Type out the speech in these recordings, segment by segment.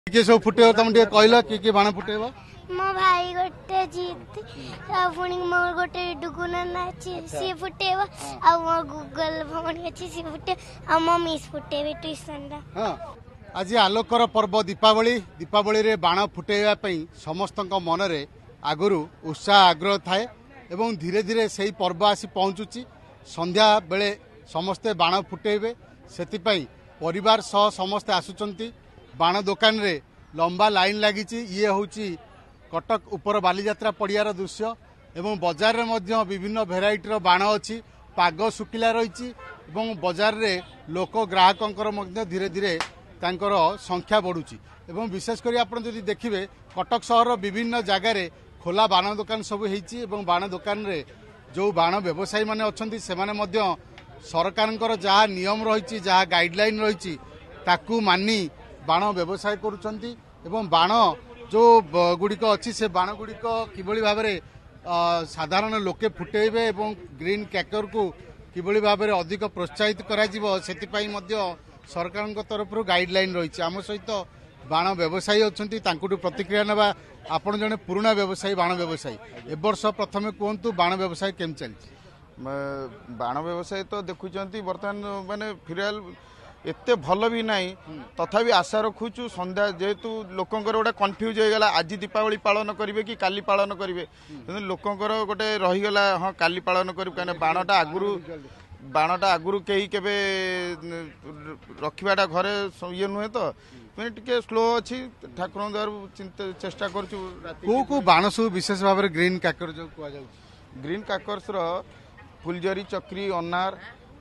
किए सब फुटेब तुम कहल किए बाण फुटेब मो भाई गोटे जीत पुणी मोर गोटे डुगुना अच्छी सी फुटेब आ मोर गूगल भौणी अच्छी सी फुटे आ मो मिस फुटेबे ट्यूशन रा। आज आलोकर पर्व दीपावली दीपावली रे बाण फुटेबा समस्त मन रे आगुरु उत्साह आग्रह थाए एवं धीरे धीरे से पर्व आसी पहुँचुची संध्या बेले समस्ते बाण फुटेबे से परिवार सह समस्ते आसुचंती बाण दुकान रे लंबा लाइन लगी ये हूँ कटक उपर बालीजात्रा पड़ियार दृश्य एवं बजार रे मध्य विभिन्न भेराइटर बाण अच्छी पाग सुखिला रही बजार रे लोक ग्राहकों धीरे धीरे तांकर संख्या बढ़ुची एवं विशेषकर आप देखिए कटक सहर विभिन्न जगार खोला बाण दुकान सब होती बाण दुकान रे जो बाण व्यवसायी माने अच्छी से सरकार जहाँ नियम रही जहाँ गाइडलाइन रही ताकू मानी बाण व्यवसाय करुचंती एवं बाण जो गुड़िक अच्छी से बाण गुड़िक किभली भाव में साधारण लोके फुटेबे एवं ग्रीन कैकर को किभली भाव में अधिक प्रोत्साहित करा सरकार तरफ गाइडलाइन रही आम सहित बाण व्यवसायी अच्छी प्रतिक्रिया ना आपण जड़े पुराना व्यवसायी बाण व्यवसायी ए वर्ष प्रथम कहतु बाण व्यवसाय केम चलती बाण व्यवसाय तो देखुंत बर्तमान माने फिलहाल एते भल भी नहीं तथापि आशा रखुचु संध्या जेहेतु लोकंकर गोटे कन्फ्यूज हो गला आज दीपावली पालन करेंगे कि काली पालन करेंगे लोकंकर गोटे रहीगला हाँ काली पालन करें कहीं बाणटा आगुरी कहीं केबे रखा घरे ये नुहे तो टे स्लो अच्छी ठाकुर द्वारा चेष्टा कर बाण सब विशेष भाव में ग्रीन काकर जो कह ग्रीन काकर्स फुलझरी चक्री अनार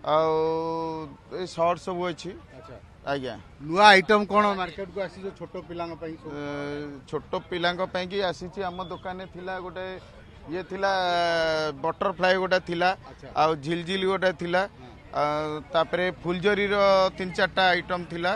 शर्ट सब अच्छी आज्ञा नुआ आइटम कौन मार्केट को आसी छोट पिला छोट पिला आसी आम दुकान थिला गोटे ये थिला बटरफ्लाई गोटे थिला आ झिलझिल गोटे थिला तापरे फुलझरी रो 3-4टा आइटम थिला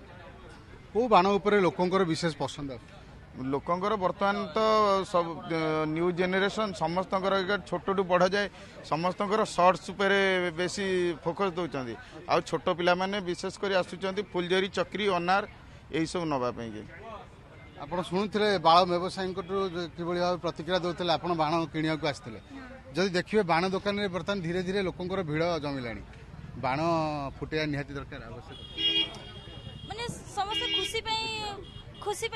को बाण उपरे लोकंकर विशेष पसंद लोकंकर बर्तमान तो सब न्यू जेनेरेशन समस्त छोटू बढ़ जाए समस्त शर्ट्स उपर बेसी फोकस दौरान आ छोट पिला माने विशेष कर आसुचंती फुलझरी चक्री अनार यही सब नवाई आप शुणुते बाण व्यवसायी कि भाव प्रतिक्रिया दौते आप बाण किणा आसते जदि देखिए बाण दुकान में बर्तमान धीरे धीरे लोकंर भिड़ जमिला बाण फुटेया निहाती दरकार आवश्यक माने समस्त खुशी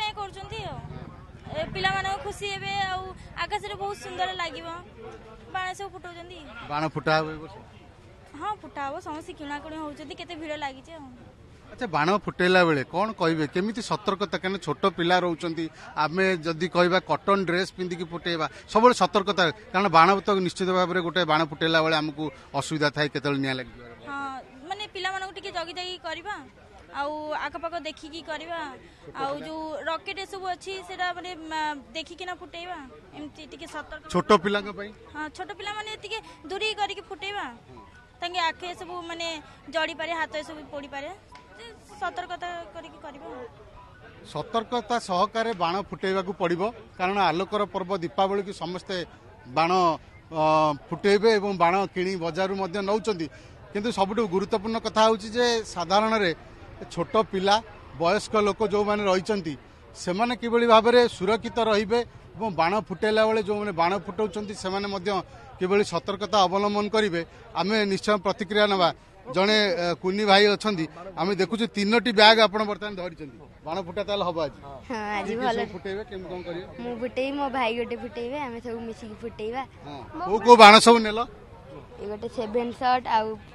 पिला खुशी हे आकाश रे बहुत सुंदर लगे बाण सब फुटाऊँ बाण फुटा हाँ फुटा हम समस्त किणाकिणी होती केते भिड़ लगी। अच्छा बाण फुटेला बेले कौन कहे केमी सतर्कता क्या छोट पिला रोचे आम जदि कह कटन ड्रेस पिंधिकी फुटेबा सब सतर्कता कारण बाण तो निश्चित भाव में गोटे बाण फुटेला बेले आमको असुविधा थाए के निया लगे हाँ माने पिला जगी जगी करवा आखपाख देखिकी करवा जो रॉकेट सब अच्छी सेटा माने देखिकिना फुटेबा एमती टिके सतर्क छोट पिला हाँ छोट पिला माने टिके दूरी करके फुटेबा तांगे आखे सब माने जड़ी पारे हाथ सब पड़ी पारे सतर्कता करके करबा सतर्कता सहकारे बाण फुटेबा को पड़िबो कारण आलोकर पर्व दीपावली की समस्ते बाण फुटेबे एवं बाण किणी बजारू मध्य नौचंती किंतु सबुठु गुरुत्वपूर्ण कथा होची जे साधारण रे छोट पिला वयस्क लोक जो माने रहिचंती सेमाने किबळी भाव में सुरक्षित रहिबे एवं बाण फुटेला बेले जो माने बाण फुटाउचंती सेमाने मध्य किबळी सतर्कता अवलंबन करिवे आमे निश्चय प्रतिक्रिया नबा जड़े कुनी भाई अच्छा आम देखु 3टी बैग आप बर्तमान धरी बाण फुटा ताल हम आज फुटेबे केम कोन करियो मु फुटेई मो भाई गोटे फुटेबे आमे सब मिसिकी फुटेबा को बाण सब नेलो ए गोटे 7 शॉट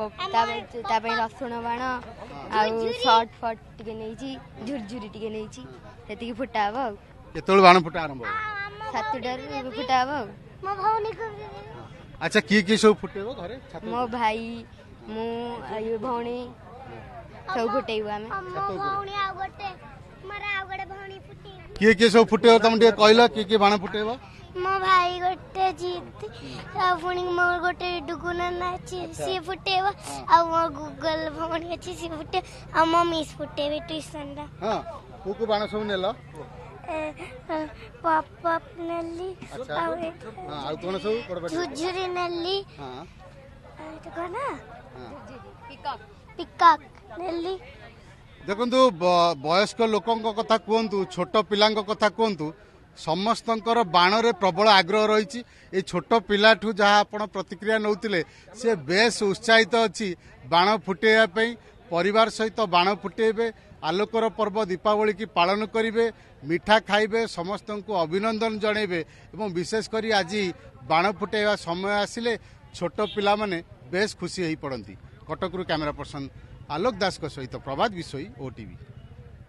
ता रसुण बाण आउ शॉट फट टिके नेची झुरझुरी टिके नेची सेतिकी फुटाबो केतल बाण फुटा आरंभ 7टार फुटाबो मो भौनी को अच्छा की सब फुटेबो घरे मो भाई मु आयु भौणी सब फुटेबो आमे भौणी आ गोटे मरा आ गोटे भौणी फुटी की सब फुटेबो तुम कहल की बाण फुटेबो मो भाई गोटे जीत पुणी मोर गोटे डुगुना अच्छी सी फुटेब आ मोर गूगल भौणी अच्छी सी फुटे आ मो मिस फुटेबे ट्यूशन रा। हां को बाण सब नेलो पापा नेली अच्छा हां आ कोन सब पड़बा झुरझुरी नेली हां तो कोना पिकॉक नेली ଦେଖନ୍ତୁ ବୟସ୍କ ଲୋକଙ୍କ କଥା କୁହନ୍ତୁ ଛୋଟ ପିଲାଙ୍କ କଥା କୁହନ୍ତୁ ସମସ୍ତଙ୍କର ବାଣରେ ପ୍ରବଳ ଆଗ୍ରହ ରହିଛି। ଏ ଛୋଟ ପିଲାଠୁ ଯାହା ଆପଣ ପ୍ରତିକ୍ରିୟା ନେଉଥିଲେ ସେ ବେଶ ଉତ୍ସାହିତ ଅଛି ବାଣ ଫୁଟେଇବା ପାଇଁ। ପରିବାର ସହିତ ବାଣ ଫୁଟେଇବେ, ଆଲୋକର ପର୍ବ ଦୀପାବଳି କି ପାଳନ କରିବେ, ମିଠା ଖାଇବେ, ସମସ୍ତଙ୍କୁ ଅଭିନନ୍ଦନ ଜଣାଇବେ ଏବଂ ବିଶେଷ କରି ଆଜି ବାଣ ଫୁଟେଇବା ସମୟ ଆସିଲେ ଛୋଟ ପିଲାମାନେ ବେଶ ଖୁସି ହୋଇ ପଡ଼ନ୍ତି। କଟକରୁ କ୍ୟାମେରା ପର୍ସନ ଆଲୋକ ଦାସଙ୍କ ସହିତ ପ୍ରଭାତ ବିଷୋଇ, OTV।